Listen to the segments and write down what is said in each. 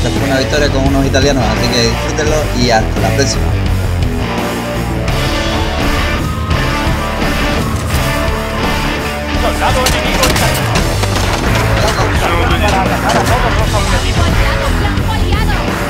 esta fue una victoria con unos italianos, así que disfrútenlo y hasta la próxima. Soldado enemigo para atacar a todos los objetivos. ¡Blanco aliado!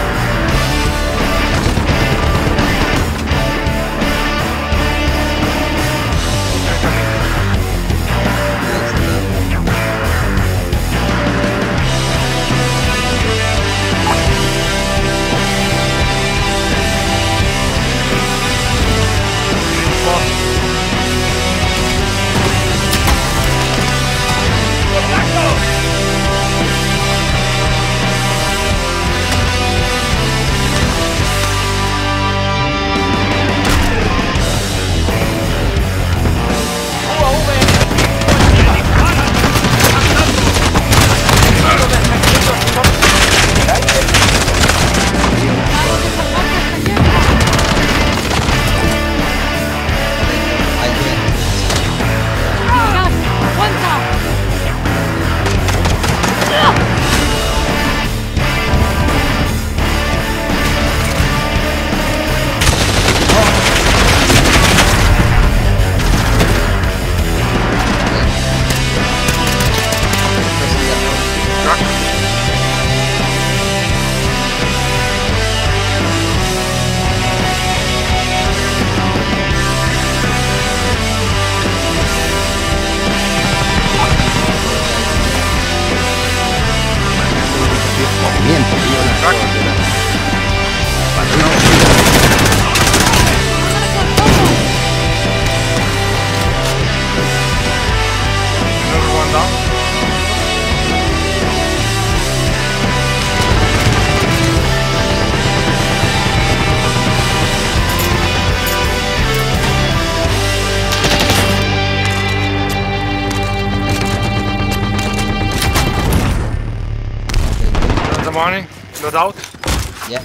Money, load out. Yeah.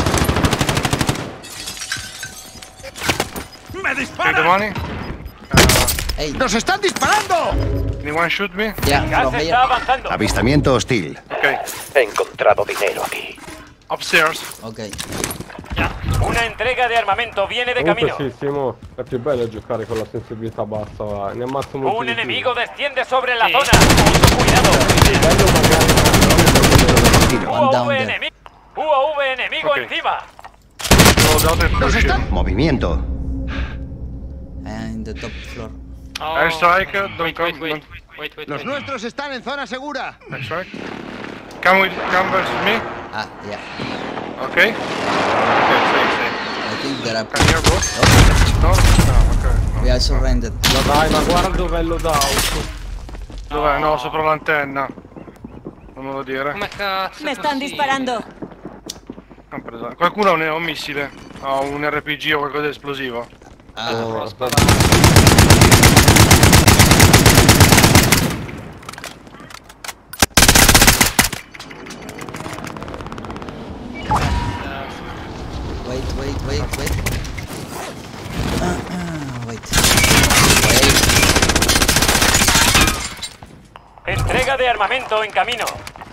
¡Me Take the disparan! money. Hey, ¡Nos están disparando! Anyone shoot me? yeah, El gas from here. está avanzando. Avistamiento hostil. Okay. He encontrado dinero aquí. Upstairs. Ok. Una entrega de armamento viene de camino. Comunque sì, Simo, è più bello giocare con la sensibilità bassa, va. Ne ammazzo molti Un di più. enemigo desciende sobre la zona. Mucho cuidado. Bello magari One down UAV there. enemigo. UAV enemigo Ok. encima. Load out and ¡Nos push están... him. Movimiento. And in the top floor. Airstrike, don't come. Los nuestros están en zona segura. Airstrike. Come versus me. Ah, yeah. Okay. Okay, safe. I think there are... Can you hear both? Oh, No? No, okay. we are surrounded. Ma dai, ma guarda dov'è loadout. Dov'è? No, sopra l'antenna. Non me lo dire. Come cazzo? Me están disparando. Non preso. Qualcuno ha un missile? Ha un RPG o qualcosa di esplosivo? Ah, Oh, wait. Wait. Wait. Entrega de armamento en camino.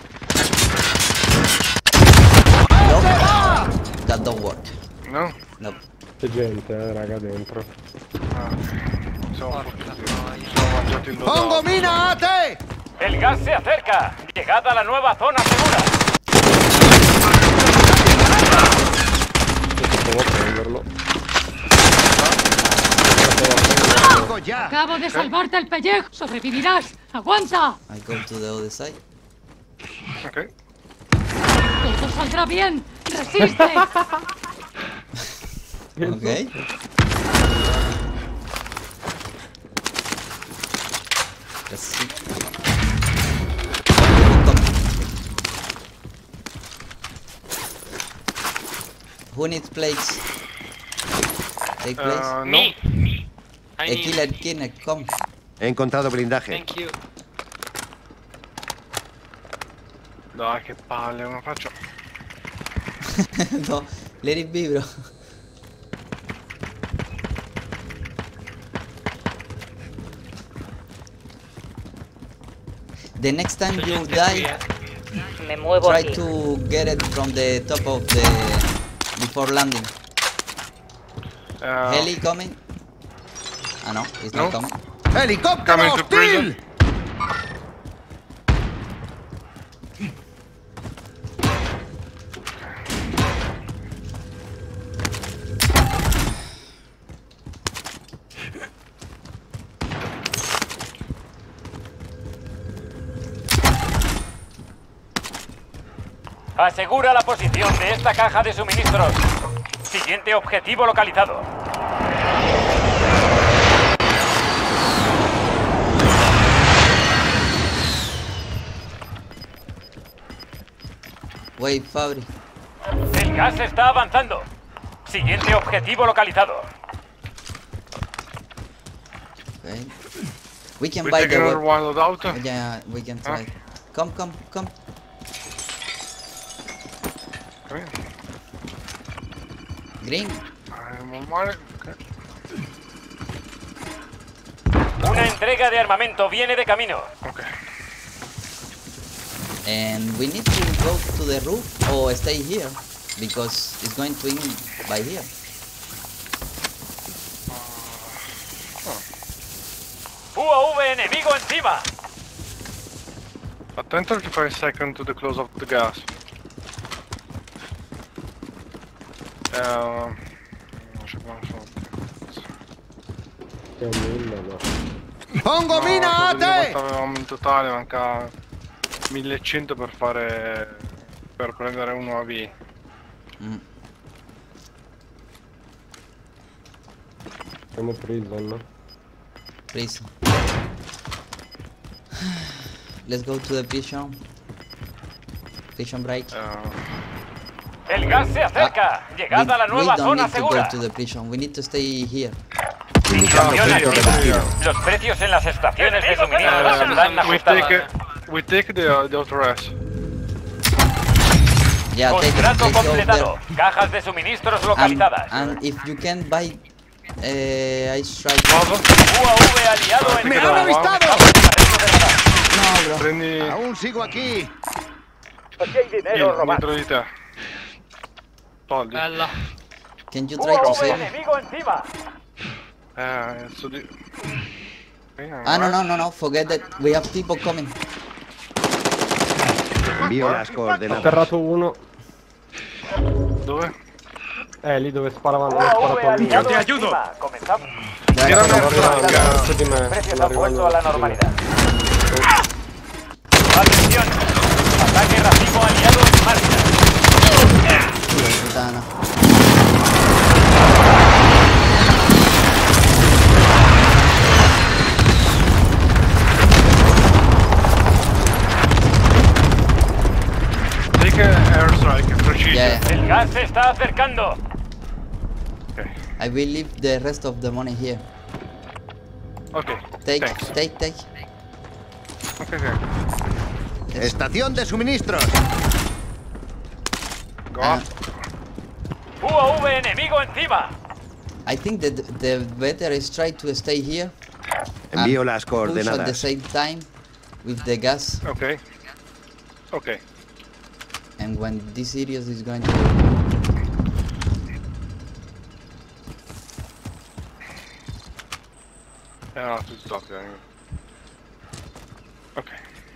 Nope. That don't work. No? Nope. c'è gente, raga, dentro. Sono mangiato il ¡Pongo loadout. mina a te! El gas se acerca. Llegada a la nueva zona segura. Devo prenderlo. ¡Vengo ya! Acabo de salvarte el pellejo. Sobrevivirás. Aguanta. I go to the other side. Ok. Todo saldrá bien. Resiste. Okay. Let's see. Who needs plates? Take plates. No. Me. I need. Killer, come. He encontrado blindaje. Thank you. Dai, che palle, non faccio. No, let it be, bro. The next time So you just get die, me, Me muevo Try aquí. to get it from the top of the... before landing. Heli coming. Ah, no, it's not coming. ¡Helicóptero Coming to prison. hostil! Asegura la posición de esta caja de suministros. Siguiente objetivo localizado. Wait, Fabri. El gas está avanzando. Siguiente objetivo localizado. Okay. We can We buy take the another weapon. one loadout. Yeah, we can try. Come. Okay. Green. Normale. Ok. Una entrega de armamento viene de camino. Ok. And we need to go to the roof or stay here because it's going to end by here. UAV enemigo encima. Attento al 5 second to the close of the gas. Non so come sono. Che è un mille, no. ¡Pongo mina, quanto ate! avevamo in totale, manca 1100 per fare... per prendere un UAV. Siamo prison, no? Please. Let's go to the prison. Prison break. El gas se acerca. Llegada a la We nueva don't zona need to go segura. to the prison. We need to stay here. Indicando Estaciones punto de libres. destino. Los precios en las estaciones de suministro se están ajustando. We take the auto-res. Yeah, take it. Contrato Let's go completado. there. Cajas de suministros localizadas. And if you can buy I strike. UAV aliado en ¡Me camino. han avistado! No, bro. Prendi Aún sigo aquí. Aquí hay dinero robado. dietro di te. Soldi. Bella. Can you try to UAV save? enemigo encima. Adesso di... Ah, no. Forget that. We have people coming. Envío las coordenadas. Atterrato uno. Dove? Lì dove sparavano. UAV Sparato aliado lì. encima. Comenzamos. Tirano Sono una verso di me. Precios Sono han vuelto a la arrivando normalidad. Atención. Ataque racimo aliado en marcha. Puttana. Take airstrike, preciso. Yeah. El gas se está acercando. Ok. I will leave the rest of the money here. Ok. Take. Thanks. Ok. Estación de suministros. Go up. UAV enemigo encima. I think that the better is try to stay here. Envío and las push at the coordenadas. same time with the gas. Ok. Ok. And when this Sirius is going to... No, tu stop. Ok.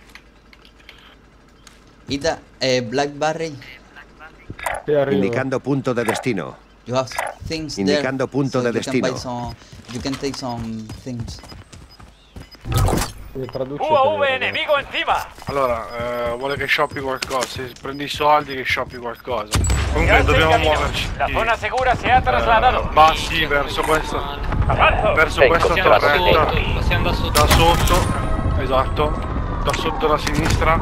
Ida, Blackberry, Sì, arrivo. Indicando punto de destino. you have things Indicando there. punto so de you can buy destino. some, you can take some things. Mi traduci UAV te, enemigo encima. Allora, vuole che shoppi qualcosa. Se prendi i soldi che shoppi qualcosa. Comunque Gas en dobbiamo camino. muoverci. La zona segura se ha trasladado. Bassi verso questa. Avanzo. Verso questa Possiamo da torretta. sotto. Possiamo da sotto. Da sotto. Esatto. Da sotto la sinistra.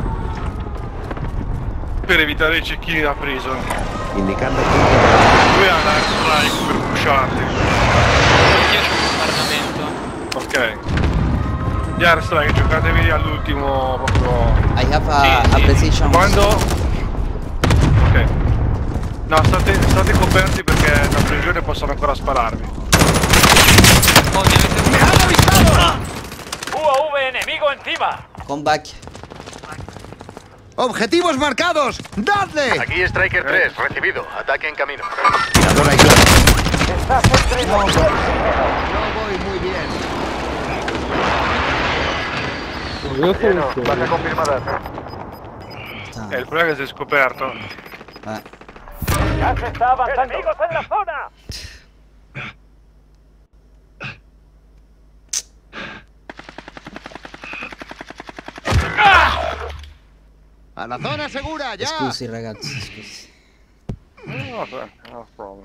Per evitare i cecchini da prison. Indicando punto Lui ha la strike per pusharli. Io c'ho un bombardamento. Ok. Gli airstrike giocatevi all'ultimo proprio. I have a, Sì, a sì. precision. Quando. Ok. No, state coperti perché da prigione possono ancora spararvi. Oh, mi avete... UAV enemigo encima. Come back. ¡Objetivos marcados! ¡Dadle! Aquí Striker 3, recibido. Ataque en camino. Tirador aislado. No voy muy bien. Io sono confirmada. Está. Il problema è che si è scoperto. ¡Ya se está avanzando! ¡Enemigos en la zona! ¡A la zona segura, ya! Scusi ragazzi, scusi. Vabbè, no problem.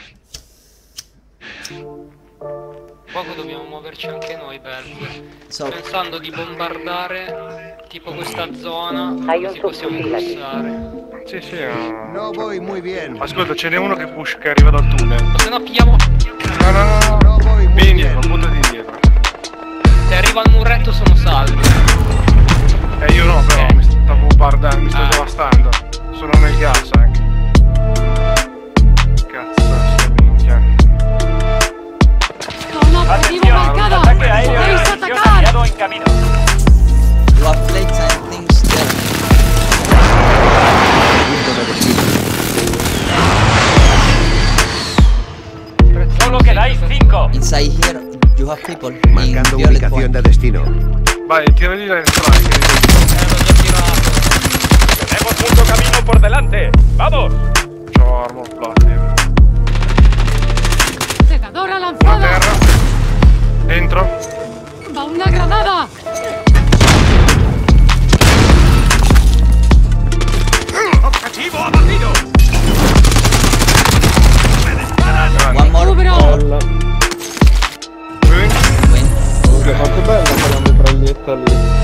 Poco dobbiamo muoverci anche noi, Belz. So, Pensando di bombardare tipo questa zona, così possiamo passare. Sì, sì. No voy muy bien. Ascolta, ce n'è uno che push che arriva dal tunnel. O se no pigliamo... No. No voy muy Vieni bien. indietro, buttati indietro. Se arriva al muretto sono salvi. E io no, però mi sto bombardando, mi sto devastando. Sono nel gas anche. Cazzo, sta minchia. Con objetivo marcado. ¡Ataque aéreo de ¡Podéis precisión atacar! aliado en camino! you have plates and things there. Punto de destino. ¡Solo quedáis 5! Inside here, you have people Marcando in violet ubicación point. de destino. Vai, tiragli la strike. L'ho già tirato. ¡Tenemos mucho camino por delante! ¡Vamos! C'ho armor plate. Segadora Una lanzada. terra. Dentro. Va una granada. One more. Cubro. Bella. Win. Win. Che fatto bella quella mitraglietta lì.